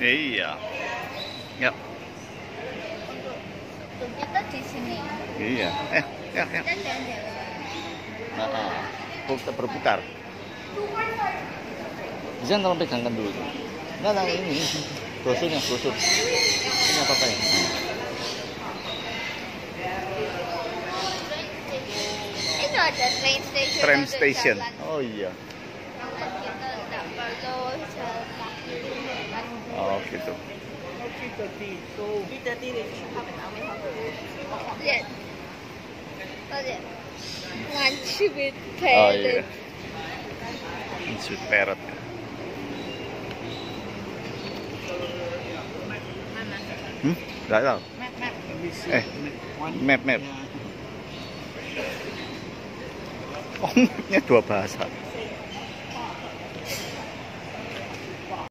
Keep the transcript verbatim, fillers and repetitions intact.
Iya. Ya. Untuk kita di sini. Iya. Eh, ya, ya. Kita jalan-jalan. Nah, nah. Putar berputar. Jangan tolong pegangkan dulu. Enggak, nah, ini brosurnya, brosur. Ini apa apa ya? Itu ada train station. Train untuk station. jalan. Oh iya. Dan kita tidak perlu jalan kaki. Oh gitu. Lihat. Oh, lihat. One with Oh iya. parrot. Sweet parrot. Hmm? Gak tahu. Eh, map map. Oh, mapnya dua bahasa.